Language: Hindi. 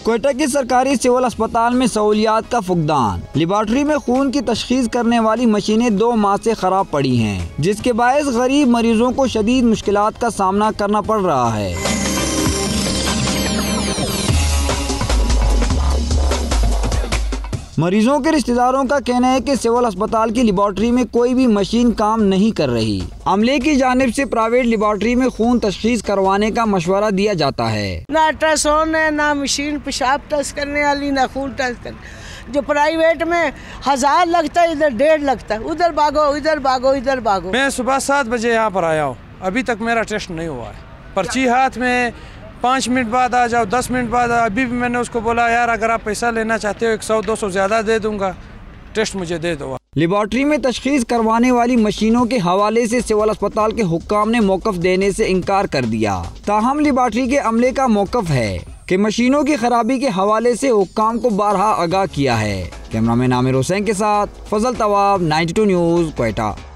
क्वेटा के सरकारी सिविल अस्पताल में सहूलियात का फुकदान। लेबॉर्ट्री में खून की तशखीस करने वाली मशीनें 2 माह से खराब पड़ी हैं, जिसके बायस गरीब मरीजों को शदीद मुश्किलात का सामना करना पड़ रहा है। मरीजों के रिश्तेदारों का कहना है कि सिविल अस्पताल की लेबॉर्ट्री में कोई भी मशीन काम नहीं कर रही। अमले की जानिब से प्राइवेट लेबॉर्ट्री में खून तशखीस करवाने का मशवरा दिया जाता है। ना अल्ट्रासाउंड है, ना मशीन पेशाब टेस्ट करने वाली, ना खून टेस्ट करने। जो प्राइवेट में 1000 लगता है, इधर 1.5 लगता है। उधर भागो, इधर भागो, इधर भागो। मैं सुबह 7 बजे यहाँ पर आया हूँ, अभी तक मेरा टेस्ट नहीं हुआ है। पर्ची हाथ में, 5 मिनट बाद आ जाओ, 10 मिनट बाद। अभी भी मैंने उसको बोला यार अगर आप पैसा लेना चाहते हो 100-200 ज़्यादा दे दूंगा, टेस्ट मुझे दे दो। लेबॉर्ट्री में तशखीस करवाने वाली मशीनों के हवाले से सिविल अस्पताल के हुक्काम ने मौक़िफ़ देने से इनकार कर दिया। ताहम लेबॉर्ट्री के अमले का मौक़िफ़ है कि मशीनों की खराबी के हवाले से हुक्काम को बारहा आगाह किया है। कैमरामैन आमिर हुसैन के साथ फजल तवाब, 92 न्यूज़, क्वेटा।